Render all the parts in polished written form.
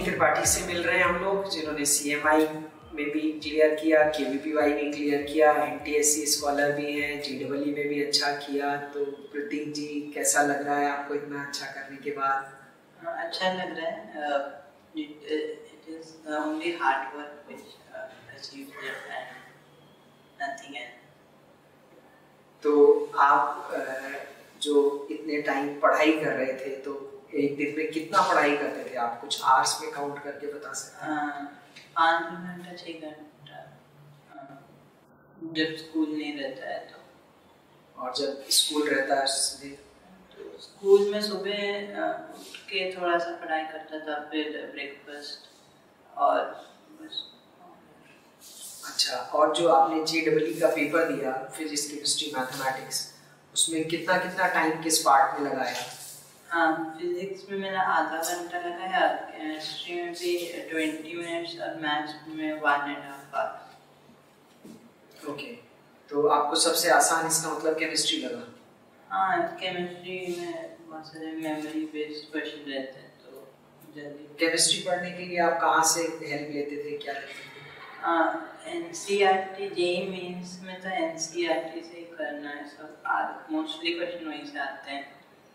त्रिपाठी से मिल रहे हैं हम लोग, जिन्होंने CMI में भी क्लियर किया, KVPY में क्लियर किया, NTSC स्कॉलर भी हैं, GEE में भी अच्छा किया। तो प्रतीक जी, कैसा लग रहा है आपको इतना अच्छा करने के बाद? अच्छा लग रहा है। It is only hard work which achieved it and nothing else. तो आप जो इतने टाइम पढ़ाई कर रहे थे, तो एक दिन में कितना पढ़ाई करते थे आप? कुछ आवर्स में काउंट करके बता सकते हैं? 5 घंटा 6 घंटा, जब स्कूल नहीं रहता है तो। और जब स्कूल रहता है तो स्कूल में सुबह उठ के थोड़ा सा पढ़ाई करता था, फिर ब्रेकफास्ट और बस। अच्छा, और जो आपने JEE का पेपर दिया, फिजिक्स केमिस्ट्री मैथमेटिक्स, उसमें कितना कितना टाइम किस पार्ट में लगाया? हाँ, फिजिक्स में मेरा आधा घंटा लगाया, केमिस्ट्री में भी 20 मिनट्स और मैथ्स में 1.5 आवर। ओके, तो आपको सबसे आसान इसका मतलब केमिस्ट्री लगा? हाँ, केमिस्ट्री में बहुत सारे मेमोरी बेस्ड क्वेश्चन रहते हैं, तो जल्दी। केमिस्ट्री पढ़ने के लिए आप कहाँ से हेल्प लेते थे, क्या लेते थे? NCERT JEE मेंस में तो NCERT से ही करना है सब, मोस्टली क्वेश्चन वहीं से आते हैं।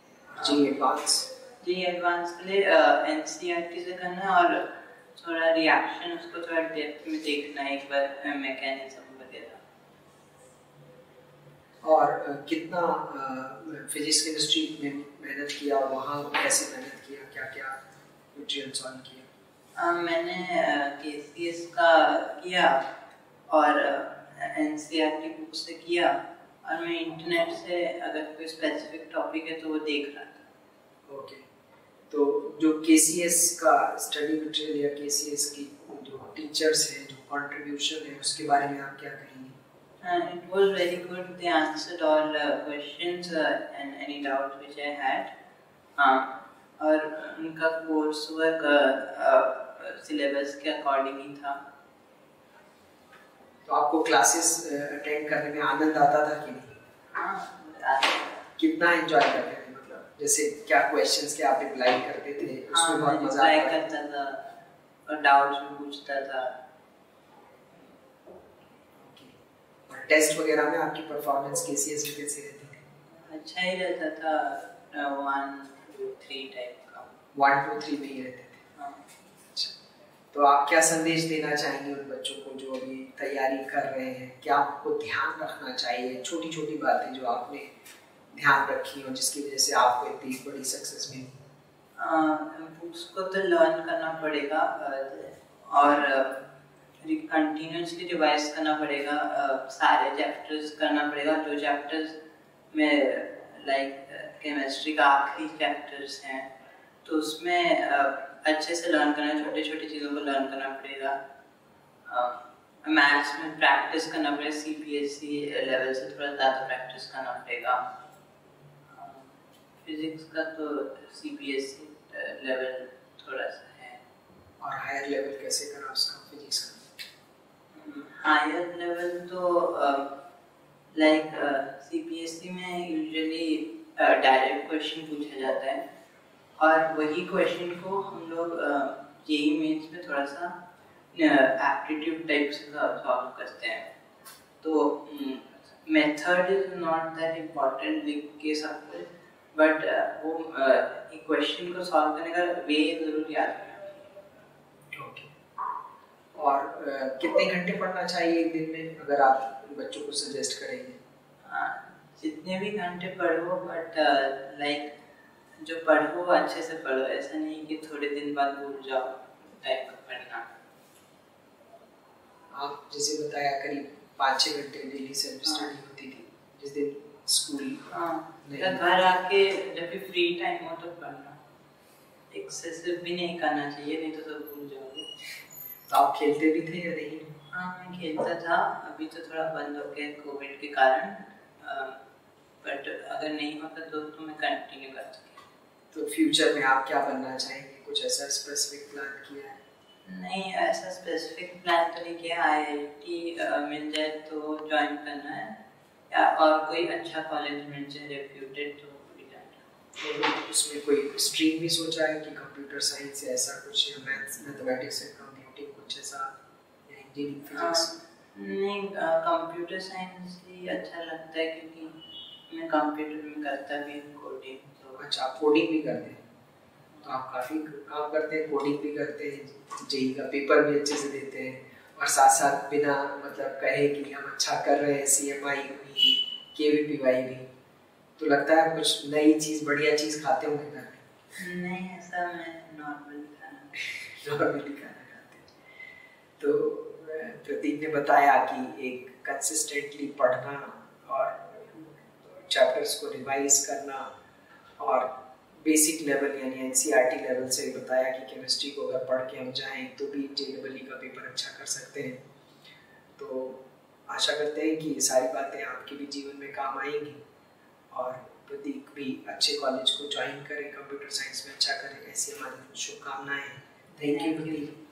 JEE एडवांस के लिए NCERT से करना है, और थोड़ा रिएक्शन उसको थोड़ा डेप्थ में देखना है एक बार, मैकेनिज्म वगैरह। और कितना फिजिक्स केमिस्ट्री में मेहनत किया, और वहाँ कैसे मेहनत किया, क्या क्या न्यूट्रिएंट सॉल्व किया? मैंने KCS का किया और NCERT बुक से किया, और मैं इंटरनेट से अगर कोई स्पेसिफिक टॉपिक है तो वो देख रहा था। ओके, तो जो KCS का स्टडी मटेरियल या KCS की जो टीचर्स हैं, जो कंट्रीब्यूशन है, उसके बारे में आप क्या कहेंगे? It was very good. They answered all questions and any doubts which I had. और उनका कोर्स वर्क सिलेबस के अकॉर्डिंग ही था। तो आपको क्लासेस अटेंड करने में आनंद आता था कि नहीं? हाँ, कितना एंजॉय करते थे? मतलब जैसे क्या क्वेश्चंस के आप रिप्लाई करते थे? उसमें बहुत मजा आता था। करता था और डाउट्स भी पूछता था। और टेस्ट वगैरह में आपकी परफॉर्मेंस KCS में कैसी रहती थी? अच्छा ही रहता था, 1 2 3 टाइप का। 1 2 3 में ही रहते थे। तो आप क्या संदेश देना चाहेंगे उन बच्चों को जो अभी तैयारी कर रहे हैं? क्या आपको ध्यान रखना चाहिए? छोटी छोटी बातें जो आपने ध्यान रखी और जिसकी वजह से आपको इतनी बड़ी सक्सेस मिली। उसको तो लर्न करना पड़ेगा और कंटिन्यूसली रिवाइज करना पड़ेगा, सारे चैप्टर्स करना पड़ेगा। जो चैप्टर्स में लाइक केमिस्ट्री का आखिरी चैप्टर्स हैं, तो उसमें अच्छे से लर्न करना, छोटे छोटे चीज़ों को लर्न करना पड़ेगा। मैथ्स में प्रैक्टिस करना पड़ेगा, CBSE लेवल से थोड़ा ज़्यादा प्रैक्टिस करना पड़ेगा। फिजिक्स का तो CBSE लेवल थोड़ा सा है। और हायर लेवल कैसे करा उसका फिजिक्स का? हायर लेवल तो लाइक CBSE में यूजुअली डायरेक्ट क्वेश्चन पूछा जाता है, और वही क्वेश्चन को हम लोग JEE मेंस में थोड़ा सा एप्टीट्यूड टाइप से सॉल्व करते हैं। तो method is not that important के साथ, बट वो एक क्वेश्चन को सॉल्व करने का वे जरूर याद रखना। ओके, और कितने घंटे पढ़ना चाहिए एक दिन में, अगर आप बच्चों को सजेस्ट करेंगे? जितने भी घंटे पढ़ो, बट लाइक जो पढ़ो अच्छे से पढ़ो, ऐसा नहीं कि थोड़े दिन बाद भूल जाओ टाइप का पढ़ना। आप जैसे बताया करीब 5-6 घंटे डेली सेल्फ स्टडी होती थी जिस दिन स्कूल। घर आके जब भी फ्री टाइम हो तो पढ़ना, एक्सेसिव भी नहीं करना चाहिए, नहीं तो सब भूल जाओगे। तो आप खेलते भी थे या नहीं? हाँ, मैं खेलता था, अभी तो थोड़ा बंद हो गया कोविड के कारण, बट अगर नहीं होता तो मैं कंटिन्यू कर सकता। तो फ्यूचर में आप क्या बनना चाहेंगे? कुछ ऐसा स्पेसिफिक प्लान किया है? नहीं, ऐसा स्पेसिफिक प्लान तो नहीं किया। IIT मिल जाए तो ज्वाइन करना है, या और कोई अच्छा कॉलेज मिल जाए रेप्यूटेड तो भी जाना। तो उसमें कोई स्ट्रीम भी सोचा है कि कंप्यूटर साइंस या ऐसा कुछ, या मैथमेटिक्स एंड कंप्यूटिंग कुछ ऐसा, या इंजीनियरिंग फिजिक्स? नहीं, कंप्यूटर साइंस ही अच्छा लगता है क्योंकि मैं कंप्यूटर में करता भी हूँ कोडिंग। तो अच्छा, आप कोडिंग भी करते हैं, तो आप काफ़ी काम करते हैं, कोडिंग भी करते हैं, जेई का पेपर भी अच्छे से देते हैं, और साथ साथ बिना मतलब कहे कि हम अच्छा कर रहे हैं, CMI हुई, KVPY भी, तो लगता है कुछ नई चीज़, बढ़िया चीज़ खाते होंगे घर में? नहीं, ऐसा मैं नॉर्मली खाना नॉर्मली खाना खाते हैं। तो प्रतीक ने बताया कि एक कंसिस्टेंटली पढ़ना और चैप्टर्स को रिवाइज करना, और बेसिक लेवल यानी NCERT लेवल से बताया कि केमिस्ट्री को अगर पढ़ के हम जाएं तो भी JEE का पेपर अच्छा कर सकते हैं। तो आशा करते हैं कि ये सारी बातें आपके भी जीवन में काम आएंगी, और प्रतीक भी अच्छे कॉलेज को ज्वाइन करें, कंप्यूटर साइंस में अच्छा करें, ऐसी हमारी शुभकामनाएं हैं। Thank you Prateek.